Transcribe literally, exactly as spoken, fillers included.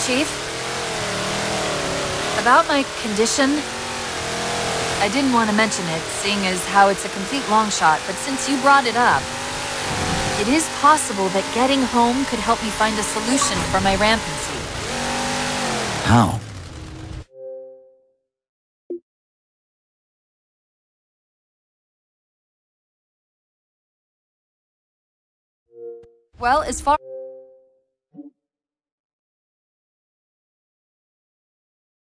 Chief. About my condition, I didn't want to mention it, seeing as how it's a complete long shot, but since you brought it up, it is possible that getting home could help me find a solution for my rampancy. How? Well, as far